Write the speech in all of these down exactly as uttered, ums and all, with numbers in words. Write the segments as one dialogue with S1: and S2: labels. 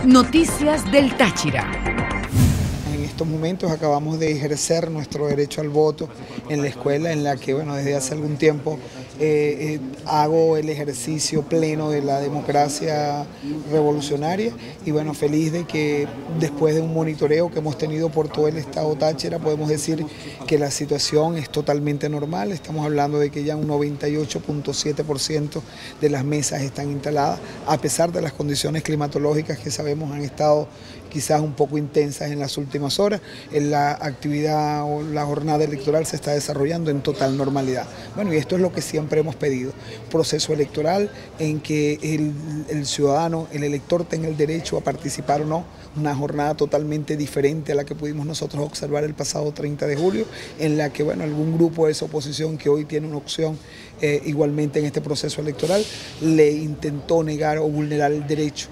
S1: Noticias del Táchira.
S2: En estos momentos acabamos de ejercer nuestro derecho al voto en la escuela en la que, bueno, desde hace algún tiempo eh, eh, hago el ejercicio pleno de la democracia revolucionaria y, bueno, feliz de que después de un monitoreo que hemos tenido por todo el estado Táchira podemos decir que la situación es totalmente normal. Estamos hablando de que ya un noventa y ocho punto siete por ciento de las mesas están instaladas, a pesar de las condiciones climatológicas que sabemos han estado quizás un poco intensas en las últimas horas. La actividad o la jornada electoral se está desarrollando en total normalidad. Bueno, y esto es lo que siempre hemos pedido, proceso electoral en que el, el ciudadano, el elector tenga el derecho a participar o no, una jornada totalmente diferente a la que pudimos nosotros observar el pasado treinta de julio, en la que, bueno, algún grupo de esa oposición que hoy tiene una opción eh, igualmente en este proceso electoral, le intentó negar o vulnerar el derecho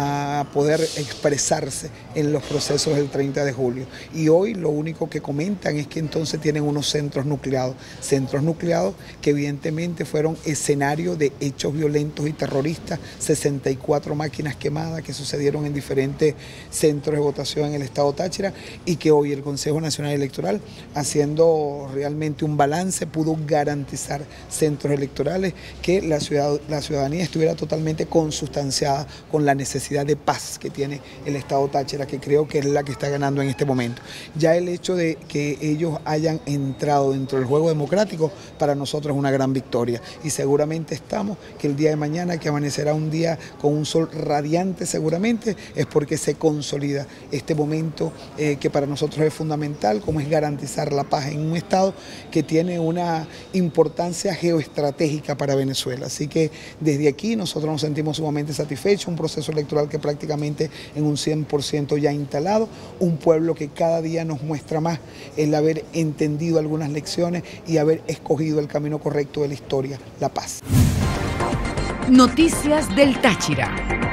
S2: a poder expresarse en los procesos del treinta de julio. Y hoy lo único que comentan es que entonces tienen unos centros nucleados, centros nucleados que evidentemente fueron escenario de hechos violentos y terroristas, sesenta y cuatro máquinas quemadas que sucedieron en diferentes centros de votación en el estado Táchira y que hoy el Consejo Nacional Electoral, haciendo realmente un balance, pudo garantizar centros electorales, que la, ciudad, la ciudadanía estuviera totalmente consustanciada con la necesidad de paz que tiene el estado Táchira, que creo que es la que está ganando en este momento. Ya el hecho de que ellos hayan entrado dentro del juego democrático para nosotros es una gran victoria y seguramente estamos que el día de mañana, que amanecerá un día con un sol radiante seguramente, es porque se consolida este momento eh, que para nosotros es fundamental, como es garantizar la paz en un estado que tiene una importancia geoestratégica para Venezuela. Así que desde aquí nosotros nos sentimos sumamente satisfechos, un proceso electoral que prácticamente en un cien por ciento ya instalado, un pueblo que cada día nos muestra más el haber entendido algunas lecciones y haber escogido el camino correcto de la historia, la paz.
S1: Noticias del Táchira.